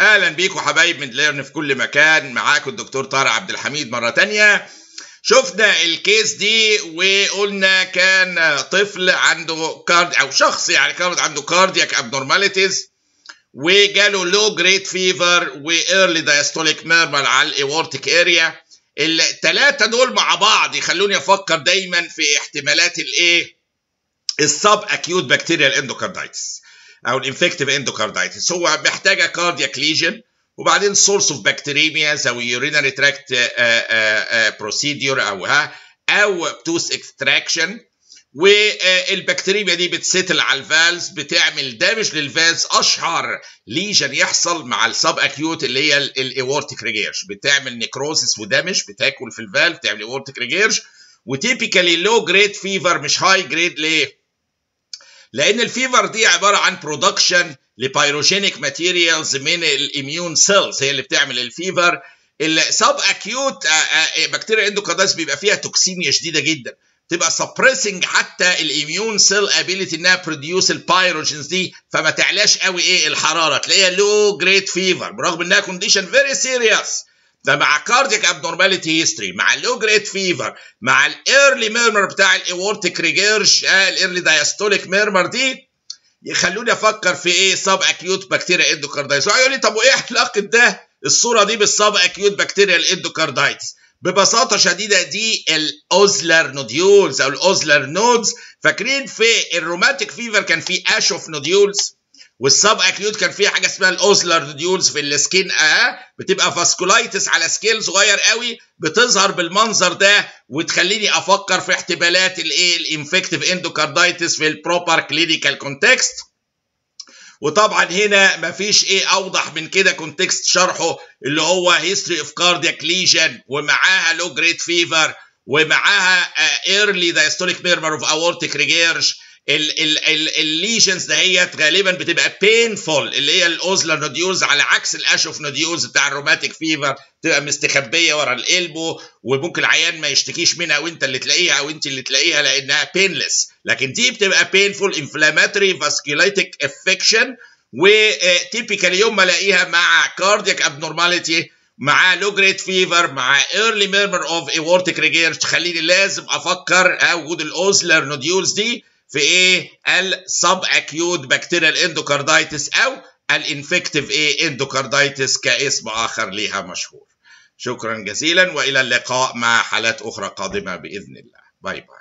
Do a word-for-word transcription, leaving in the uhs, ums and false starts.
اهلا بيكم حبايب ميدليرن في كل مكان. معاكم الدكتور طارق عبد الحميد مره تانية. شفنا الكيس دي وقلنا كان طفل عنده كارد او شخص يعني كان عنده كاردياك ابنورماليتيز وجاله لو جريد فيفر وايرلي دايستوليك ميرمر على الايورتيك اريا. الثلاثه دول مع بعض يخلوني افكر دايما في احتمالات الايه السب اكيوت بكتيريال اندوكاردايتس او الانفكتيف اندوكاردايتس. هو محتاجه كاردياك ليجن وبعدين سورس اوف بكتيريميا زي يورينري تراكت بروسيدور او ها او توث اكستراكشن، والبكتيريميا دي بتسيتل على الفالز بتعمل دامج للفالز. اشهر ليجن يحصل مع السب اكيوت اللي هي الايورتيك ريجيرج، بتعمل نيكروسيس ودامج، بتاكل في الفالف بتعمل ايورتيك ريجيرج. وتيبيكالي لو جريد فيفر مش هاي جريد. ليه؟ لان الفيفر دي عباره عن برودكشن لبيروجينيك ماتيريالز من الاميون سيلز هي اللي بتعمل الفيفر. السب اكيوت بكتيريا اندوكاردايتس بيبقى فيها توكسيميا شديده جدا، تبقى سبريسنج حتى الاميون سيل ابيليتي انها بروديوس البيروجينز دي، فما تعلاش قوي ايه الحراره، تلاقيها لو جريد فيفر برغم انها كونديشن فيري سيريس. فمع كاردياك ابنورماليتي هيستوري مع اللو جريد فيفر مع الايرلي ميرمر بتاع الايورتيك ريجيرج الايرلي دايستوليك ميرمر دي يخلوني افكر في ايه سب اكيوت بكتيريا اندوكاردايتس. وهيقول لي طب وايه علاقه ده الصوره دي بالسب اكيوت بكتيريا الاندوكاردايتس؟ ببساطه شديده دي الاوزلر نوديولز او الاوزلر نودز. فاكرين في الروماتيك فيفر كان في اشوف نوديولز، والسب اكيوت كان فيها حاجه اسمها الاوزلر نوديولز في السكين. اه بتبقى فاسكولايتس على سكيل صغير قوي بتظهر بالمنظر ده، وتخليني افكر في احتمالات الايه الانفكتيف اندوكاردايتس في البروبر كلينيكال كونتكست. وطبعا هنا مفيش ايه اوضح من كده كونتكست شرحه اللي هو هيستوري اوف كاردياك ليجن ومعاها لو جريد فيفر ومعاها ايرلي دايستوليك ميرمر اوف اورتيك ريجيرج. الليجنز دهيت غالبا بتبقى بينفول اللي هي الاوزلر نوديولز، على عكس الاشوف نوديولز بتاع الروماتيك فيفر تبقى مستخبيه ورا القلبو وممكن العيان ما يشتكيش منها وانت اللي تلاقيها او انت اللي تلاقيها لانها بينلس. لكن دي بتبقى بينفول انفلاماتوري فاسكولايتيك افكشن، وتيبيكالي يوم ما الاقيها مع كاردياك ابنورماليتي مع لو جريد فيفر مع ايرلي ميرمر اوف ايورتيك ريجيرج تخليني لازم افكر وجود الاوزلر نوديولز دي في ايه السب اكيوت بكتيريال اندوكاردايتس او الانفكتيف ايه اندوكاردايتس كاسم اخر ليها مشهور. شكرا جزيلا والى اللقاء مع حالات اخرى قادمه باذن الله. باي باي.